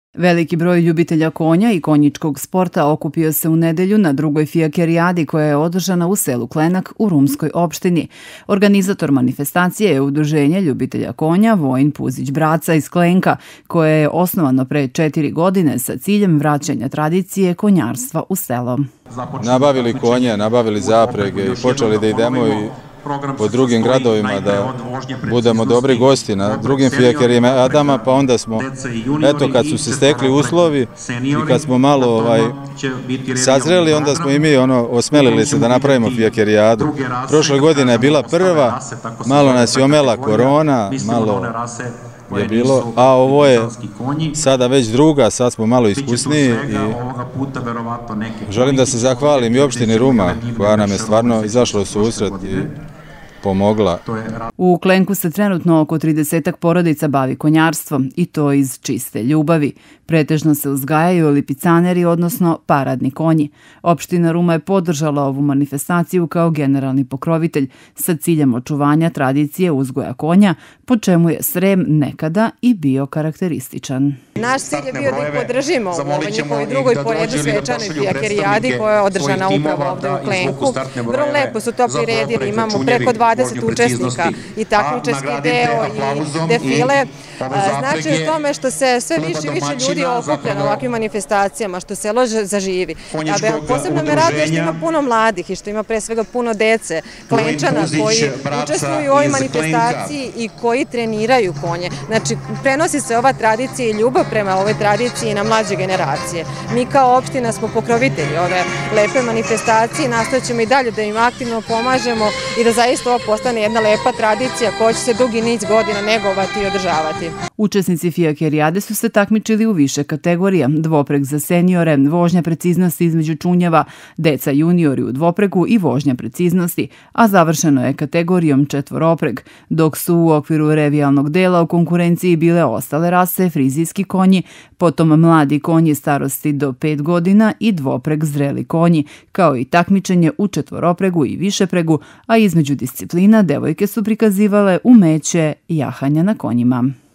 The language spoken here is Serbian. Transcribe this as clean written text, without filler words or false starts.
Veliki broj ljubitelja konja i konjičkog sporta okupio se u nedelju na drugoj fijakerijadi koja je održana u selu Klenak u Rumskoj opštini. Organizator manifestacije je Udruženje ljubitelja konja Vojin Puzić-Braca iz Klenka, koje je osnovano pre 4 godine sa ciljem vraćanja tradicije konjarstva u selo. Nabavili konje, nabavili zaprege i počeli da idemo i po drugim gradovima da budemo dobri gosti na drugim fijakerijadama, pa onda smo, eto kad su se stekli uslovi i kad smo malo sazreli, onda smo i mi osmelili se da napravimo fijakerijadu. Prošle godine je bila prva, malo nas je omela korona, malo je bilo, a ovo je sada već druga, sad smo malo iskusniji i želim da se zahvalim i opštini Ruma koja nam je stvarno izašla u susret i pomogla. U Klenku se trenutno oko 30 porodica bavi konjarstvom i to iz čiste ljubavi. Pretežno se uzgajaju lipicaneri, odnosno paradni konji. Opština Ruma je podržala ovu manifestaciju kao generalni pokrovitelj sa ciljem očuvanja tradicije uzgoja konja, po čemu je Srem nekada i bio karakterističan. Naš cilj je bio da ih podržimo u ovoj njihovoj drugoj po redu svečanoj fijakerijadi koja je održana upravo ovde u Klenku. Vrlo lepo su to priredili, imamo preko 20 učesnika i takmičarski deo i defile. Znači u tome što se sve više i više ljudi okuplja na ovakvim manifestacijama, što selo zaživi. Posebno me raduje što ima puno mladih i što ima pre svega puno dece, Klenčana koji učestvuju u ovoj manifestaciji i koji treniraju konje. Znači prenosi se ova tradicija i ljubav prema ovoj tradiciji na mlađe generacije. Mi kao opština smo pokrovitelji ove lepe manifestacije, nastavit i dalje da im aktivno pomažemo i da zaista ovo postane jedna lepa tradicija koja će se dugi niz godina negovati i održavati. Učesnici fijakerijade su se takmičili u više kategorija: dvopreg za seniore, vožnja preciznosti između čunjeva, deca juniori u dvopregu i vožnja preciznosti, a završeno je kategorijom četvoropreg, dok su u okviru revijalnog dela u konkurenciji bile ostale rase, frizijski konji, potom mladi konji starosti do 5 godina i dvopreg zreli konji, kao i takmičenje u četvoropregu i višepregu, a između disciplina devojke su prikazivale umeće jahanja na konjima.